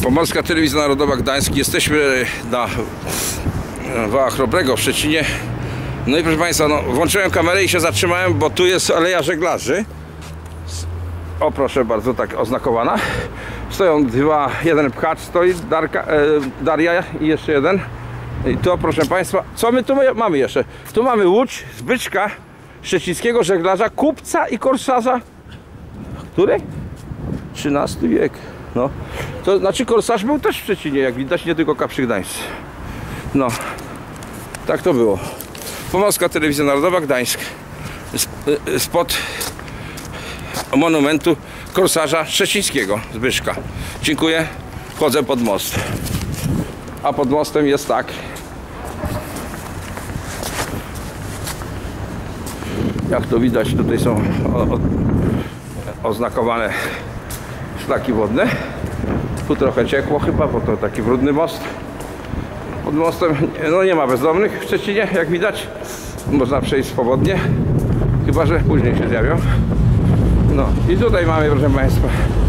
Pomorska Telewizja Narodowa Gdańsk. Jesteśmy na Wałach Chrobrego w Szczecinie. No i proszę Państwa, no, włączyłem kamerę i się zatrzymałem, bo tu jest aleja żeglarzy. O, proszę bardzo, tak oznakowana. Stoją dwa, jeden pchacz stoi, Daria i jeszcze jeden. I tu, proszę Państwa, co my tu mamy jeszcze? Tu mamy łódź z byczka szczecińskiego żeglarza, kupca i korsarza. Który? XIII wiek. No, to znaczy korsarz był też w Szczecinie, jak widać, nie tylko Kaprzy Gdańsk. No, tak to było. Pomorska Telewizja Narodowa Gdańsk. Spod monumentu korsarza szczecińskiego Zbyszka. Dziękuję. Wchodzę pod most. A pod mostem jest tak. Jak to widać, tutaj są oznakowane szlaki wodne. Tu trochę ciekło chyba, bo to taki brudny most. Pod mostem no nie ma bezdomnych w Szczecinie, jak widać. Można przejść swobodnie, chyba że później się zjawią. No i tutaj mamy, proszę Państwa.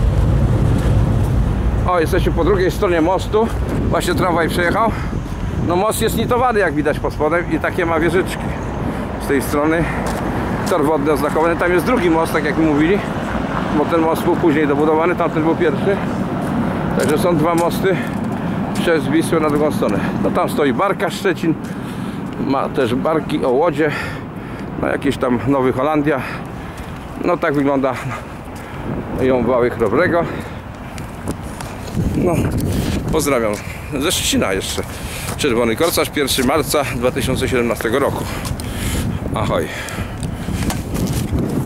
O, jesteśmy po drugiej stronie mostu. Właśnie tramwaj przejechał. No most jest nitowany, jak widać pod spodem, i takie ma wieżyczki. Z tej strony tor wodny oznakowany. Tam jest drugi most, tak jak mówili, bo ten most był później dobudowany, tamten był pierwszy. Także są dwa mosty przez Wisłę na drugą stronę. No tam stoi barka Szczecin. Ma też barki o łodzie. No jakieś tam Nowy Holandia. No tak wygląda ją Wały Chrobrego. No, pozdrawiam ze Szczecina jeszcze. Czerwony Korsarz, 1 marca 2017 roku. Ahoj.